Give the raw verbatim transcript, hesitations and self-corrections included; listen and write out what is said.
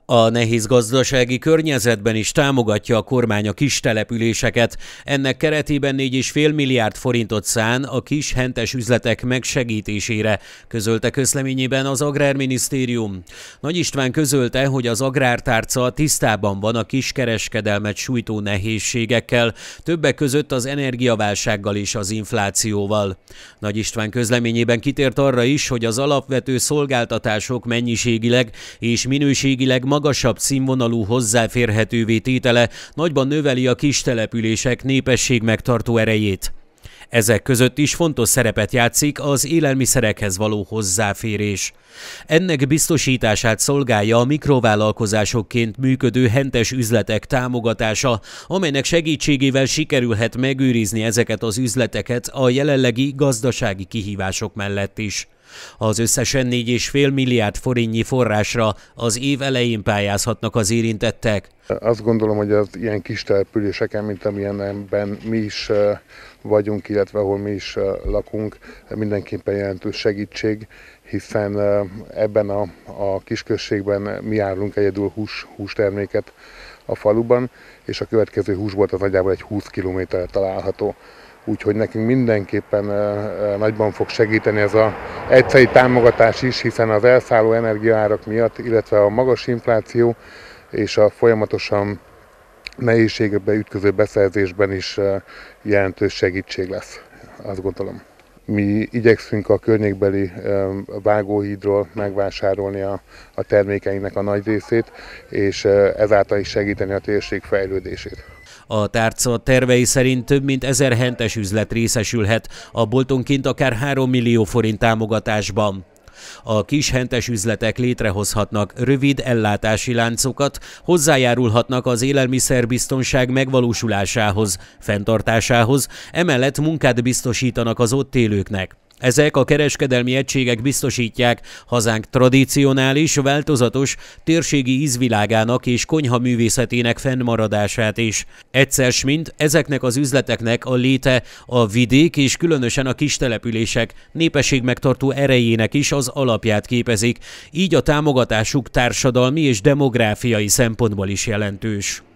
A nehéz gazdasági környezetben is támogatja a kormány a kis településeket. Ennek keretében négy egész öt milliárd forintot szán a kis hentes üzletek megsegítésére, közölte közleményében az Agrárminisztérium. Nagy István közölte, hogy az agrártárca tisztában van a kiskereskedelmet sújtó nehézségekkel, többek között az energiaválsággal és az inflációval. Nagy István közleményében kitért arra is, hogy az alapvető szolgáltatások mennyiségileg és minőségileg magasabb színvonalú hozzáférhetővé tétele nagyban növeli a kis települések népességmegtartó erejét. Ezek között is fontos szerepet játszik az élelmiszerekhez való hozzáférés. Ennek biztosítását szolgálja a mikrovállalkozásokként működő hentes üzletek támogatása, amelynek segítségével sikerülhet megőrizni ezeket az üzleteket a jelenlegi gazdasági kihívások mellett is. Az összesen négy egész öt milliárd forintnyi forrásra az év elején pályázhatnak az érintettek. Azt gondolom, hogy az ilyen kis településeken, mint amilyenben mi is vagyunk, illetve ahol mi is lakunk, mindenképpen jelentős segítség, hiszen ebben a, a kisközségben mi árulunk egyedül hús, hústerméket a faluban, és a következő húsbolt az nagyjából egy húsz kilométerre található. Úgyhogy nekünk mindenképpen nagyban fog segíteni ez az egyszeri támogatás is, hiszen az elszálló energiaárak miatt, illetve a magas infláció és a folyamatosan nehézségekbe ütköző beszerzésben is jelentős segítség lesz, azt gondolom. Mi igyekszünk a környékbeli vágóhídról megvásárolni a, a termékeinknek a nagy részét, és ezáltal is segíteni a térség fejlődését. A tárca tervei szerint több mint ezer hentes üzlet részesülhet, a boltonként akár három millió forint támogatásban. A kis hentes üzletek létrehozhatnak rövid ellátási láncokat, hozzájárulhatnak az élelmiszerbiztonság megvalósulásához, fenntartásához, emellett munkát biztosítanak az ott élőknek. Ezek a kereskedelmi egységek biztosítják hazánk tradicionális, változatos, térségi ízvilágának és konyhaművészetének fennmaradását is. Egyszer s mind ezeknek az üzleteknek a léte a vidék és különösen a kis települések népességmegtartó erejének is az alapját képezik, így a támogatásuk társadalmi és demográfiai szempontból is jelentős.